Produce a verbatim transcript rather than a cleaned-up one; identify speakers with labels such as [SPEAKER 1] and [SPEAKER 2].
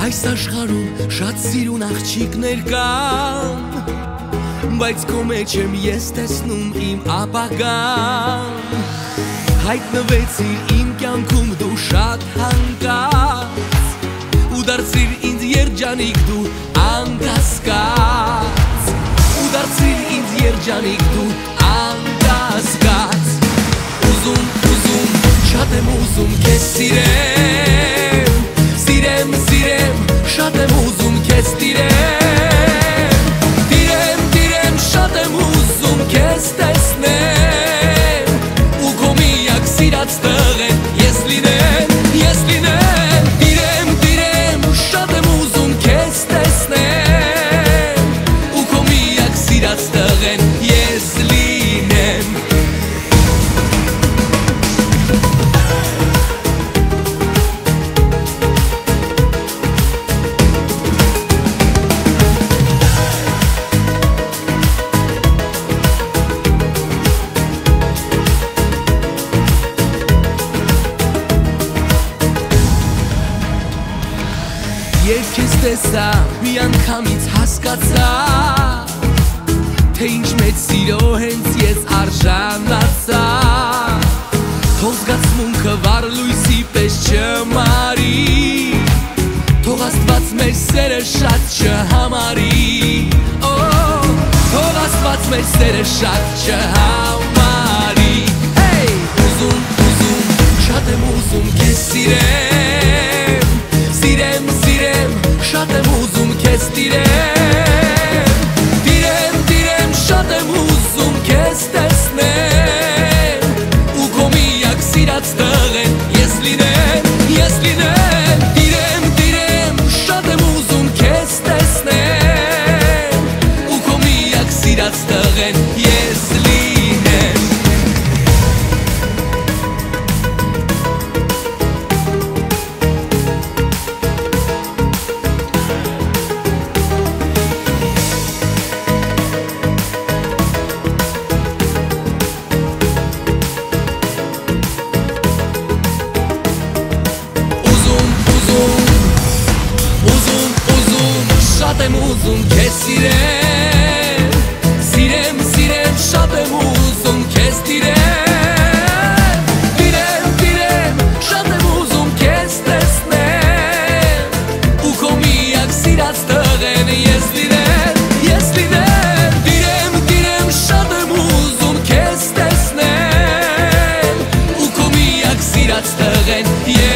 [SPEAKER 1] Այս աշխարհում շատ սիրուն աղջիկներ կան, բայց քո մեջ եմ ես տեսնում իմ ապագան։ Հայտնվեցիր իմ կյանքում դու շատ հանկարծ, ու դարձիր ինձ երջանիկ դու անկասկած, ու դարձիր ինձ երջանիկ դու անկասկած։ Ուզում, ուզում, շատ եմ ուզում քեզ սիրեմ, սիրեմ, սիրեմ, շատ եմ ուզում քեզ տիրեմ, տիրեմ, տիրեմ, շատ եմ ուզում քեզ տեսնեմ, ու քո միակ սիրած տղեն ես լինեմ, ես լինեմ, տիրեմ, տիրեմ, շատ եմ ուզում քեզ տեսնեմ, ու քո միակ սիրած տղեն ես լինեմ։ Երբ քեզ տեսա, մի անգամից հասկացա, թե ինչ մեծ սիրո հենց ես արժանացա, թող զգացմունքը վառ լույսի պես չմարի, թող Աստված մեր սերը շատ չհամարի, թող Աստված մեր սերը շատ չհամարի։ Ուզում, ուզում, շատ եմ ուզում քեզ սիրեմ, սիրեմ, սիրեմ, շատ եմ ուզում քեզ տիրեմ, տիրեմ, տիրեմ, շատ եմ ուզում քեզ տեսնեմ, ու քո միակ սիրած տղեն ես լինեմ, ես լինեմ, տիրեմ, տիրեմ, շատ եմ ուզում քեզ տեսնեմ, ու քո միակ սիրած տղեն ես լինեմ։ Շատ եմ ուզում քեզ սիրեմ, սիրեմ, սիրեմ, շատ եմ ուզում քեզ տիրեմ, տիրեմ, տիրեմ, շատ եմ ուզում քեզ տեսնեմ, ու քո միակ սիրած տղեն ես լինեմ, ես լինեմ, տիրեմ, տիրեմ, շատ եմ ուզում քեզ տեսնեմ, ու քո միակ սիրած տղեն